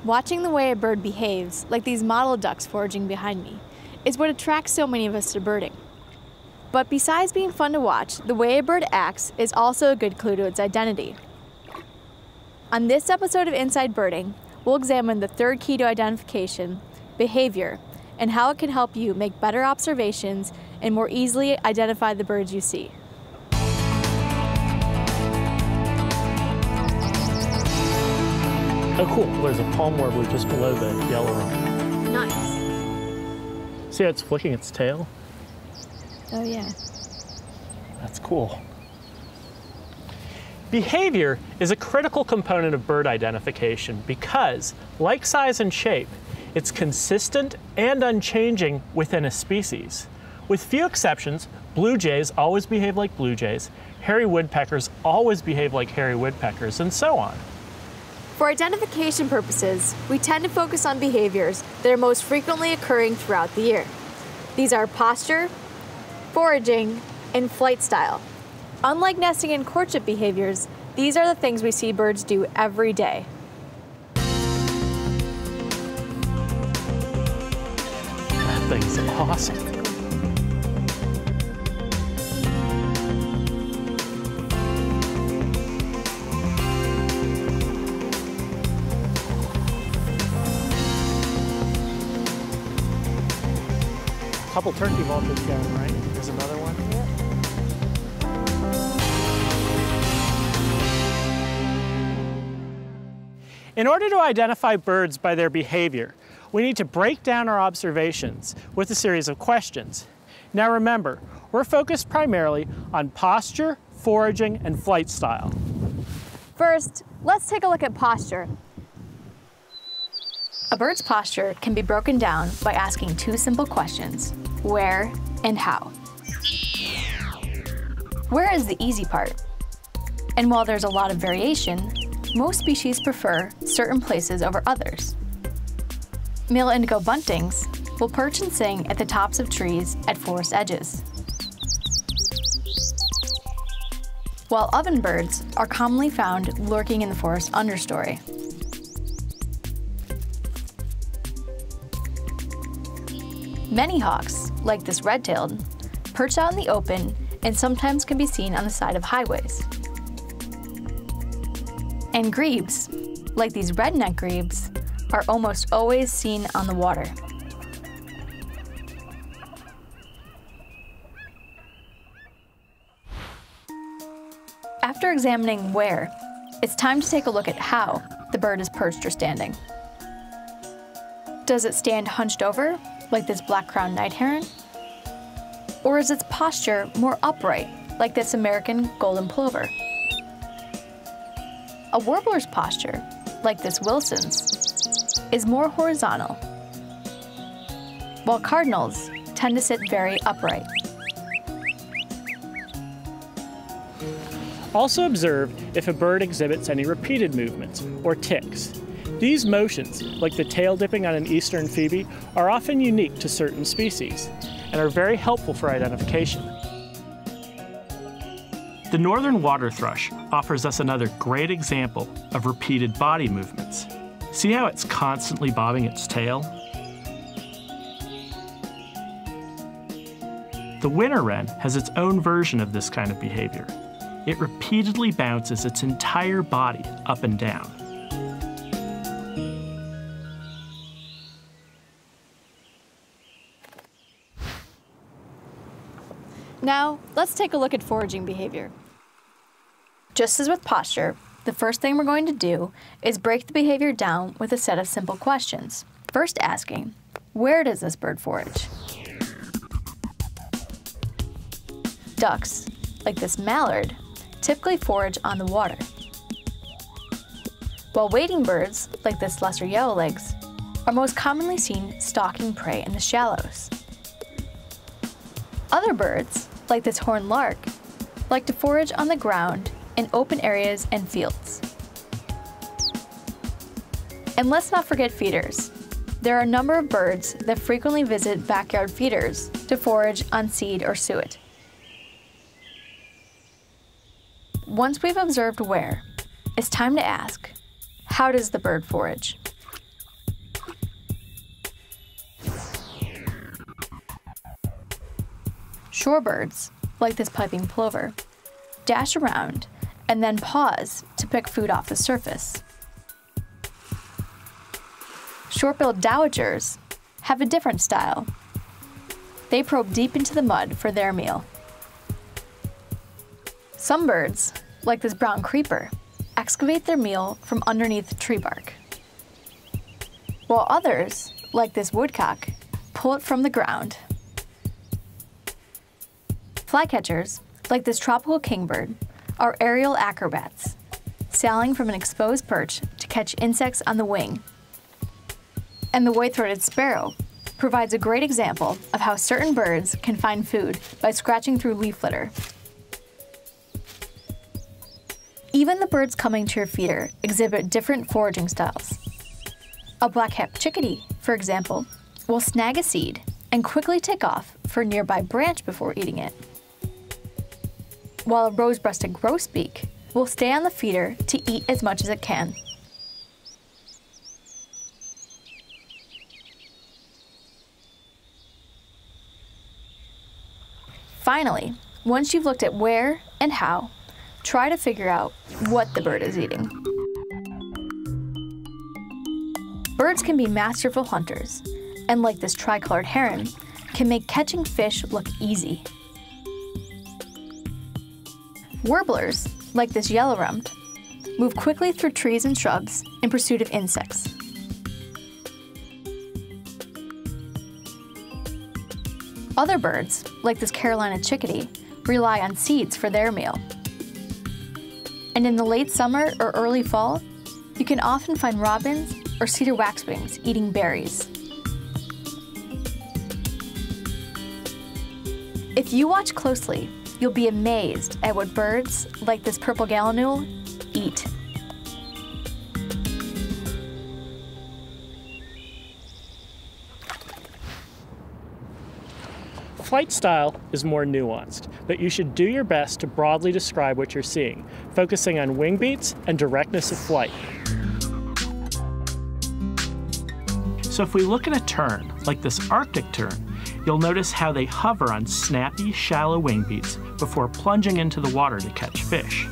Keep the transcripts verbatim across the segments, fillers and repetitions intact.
Watching the way a bird behaves, like these mottled ducks foraging behind me, is what attracts so many of us to birding. But besides being fun to watch, the way a bird acts is also a good clue to its identity. On this episode of Inside Birding, we'll examine the third key to identification, behavior, and how it can help you make better observations and more easily identify the birds you see. Oh, cool. There's a palm warbler just below the yellow one. Nice. See how it's flicking its tail? Oh, yeah. That's cool. Behavior is a critical component of bird identification because, like size and shape, it's consistent and unchanging within a species. With few exceptions, blue jays always behave like blue jays, hairy woodpeckers always behave like hairy woodpeckers, and so on. For identification purposes, we tend to focus on behaviors that are most frequently occurring throughout the year. These are posture, foraging, and flight style. Unlike nesting and courtship behaviors, these are the things we see birds do every day. That thing's awesome. Couple turkey vultures going, right? There's another one. Yep. In order to identify birds by their behavior, we need to break down our observations with a series of questions. Now remember, we're focused primarily on posture, foraging, and flight style. First, let's take a look at posture. A bird's posture can be broken down by asking two simple questions: where and how. Where is the easy part. And while there's a lot of variation, most species prefer certain places over others. Male indigo buntings will perch and sing at the tops of trees at forest edges, while ovenbirds are commonly found lurking in the forest understory. Many hawks, like this red-tailed, perch out in the open and sometimes can be seen on the side of highways. And grebes, like these redneck grebes, are almost always seen on the water. After examining where, it's time to take a look at how the bird is perched or standing. Does it stand hunched over, like this black-crowned night heron? Or is its posture more upright, like this American golden plover? A warbler's posture, like this Wilson's, is more horizontal, while cardinals tend to sit very upright. Also observe if a bird exhibits any repeated movements, or ticks. These motions, like the tail dipping on an eastern phoebe, are often unique to certain species and are very helpful for identification. The northern water thrush offers us another great example of repeated body movements. See how it's constantly bobbing its tail? The winter wren has its own version of this kind of behavior. It repeatedly bounces its entire body up and down. Now, let's take a look at foraging behavior. Just as with posture, the first thing we're going to do is break the behavior down with a set of simple questions. First asking, where does this bird forage? Ducks, like this mallard, typically forage on the water, while wading birds, like this lesser yellowlegs, are most commonly seen stalking prey in the shallows. Other birds, like this horned lark, like to forage on the ground in open areas and fields. And let's not forget feeders. There are a number of birds that frequently visit backyard feeders to forage on seed or suet. Once we've observed where, it's time to ask, how does the bird forage? Shorebirds, like this piping plover, dash around and then pause to pick food off the surface. Short-billed dowagers have a different style. They probe deep into the mud for their meal. Some birds, like this brown creeper, excavate their meal from underneath tree bark, while others, like this woodcock, pull it from the ground. Flycatchers, like this tropical kingbird, are aerial acrobats, sailing from an exposed perch to catch insects on the wing. And the white-throated sparrow provides a great example of how certain birds can find food by scratching through leaf litter. Even the birds coming to your feeder exhibit different foraging styles. A black-capped chickadee, for example, will snag a seed and quickly take off for a nearby branch before eating it, while a rose-breasted grosbeak will stay on the feeder to eat as much as it can. Finally, once you've looked at where and how, try to figure out what the bird is eating. Birds can be masterful hunters, and like this tricolored heron, can make catching fish look easy. Warblers, like this yellow-rumped, move quickly through trees and shrubs in pursuit of insects. Other birds, like this Carolina chickadee, rely on seeds for their meal. And in the late summer or early fall, you can often find robins or cedar waxwings eating berries. If you watch closely, you'll be amazed at what birds, like this purple gallinule, eat. Flight style is more nuanced, but you should do your best to broadly describe what you're seeing, focusing on wing beats and directness of flight. So if we look at a tern, like this Arctic tern, you'll notice how they hover on snappy, shallow wing beats before plunging into the water to catch fish.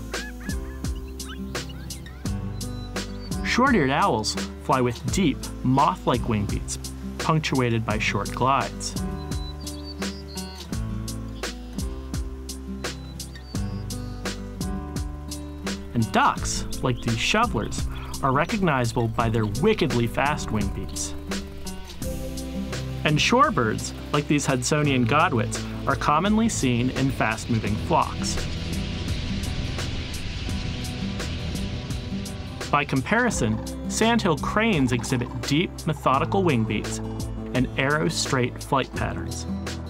Short-eared owls fly with deep, moth-like wing beats, punctuated by short glides. And ducks, like these shovelers, are recognizable by their wickedly fast wing beats. And shorebirds, like these Hudsonian godwits, are commonly seen in fast-moving flocks. By comparison, sandhill cranes exhibit deep, methodical wing beats and arrow-straight flight patterns.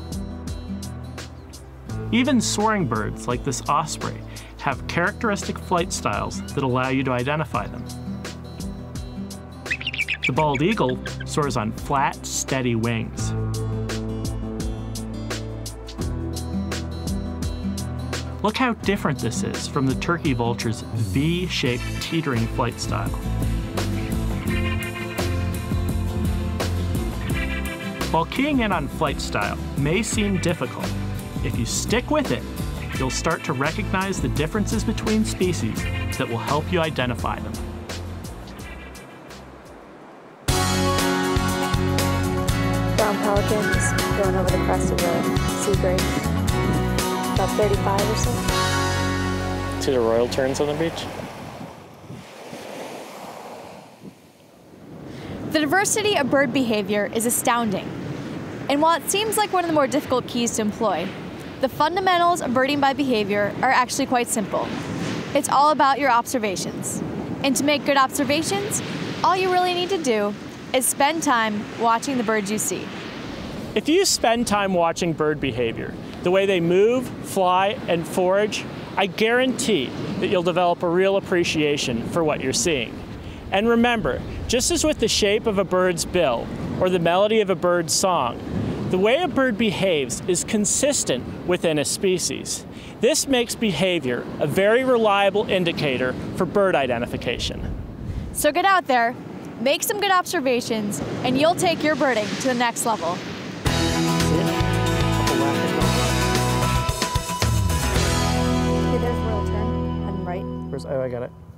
Even soaring birds, like this osprey, have characteristic flight styles that allow you to identify them. The bald eagle soars on flat, steady wings. Look how different this is from the turkey vulture's V-shaped teetering flight style. While keying in on flight style may seem difficult, if you stick with it, you'll start to recognize the differences between species that will help you identify them. Brown pelicans going over the crest of the sea break. About thirty-five or so. See the royal terns on the beach? The diversity of bird behavior is astounding. And while it seems like one of the more difficult keys to employ, the fundamentals of birding by behavior are actually quite simple. It's all about your observations. And to make good observations, all you really need to do is spend time watching the birds you see. If you spend time watching bird behavior, the way they move, fly, and forage, I guarantee that you'll develop a real appreciation for what you're seeing. And remember, just as with the shape of a bird's bill or the melody of a bird's song, the way a bird behaves is consistent within a species. This makes behavior a very reliable indicator for bird identification. So get out there, make some good observations, and you'll take your birding to the next level. See it? Couple laughing dogs. woodpeckers. Oh, I got it.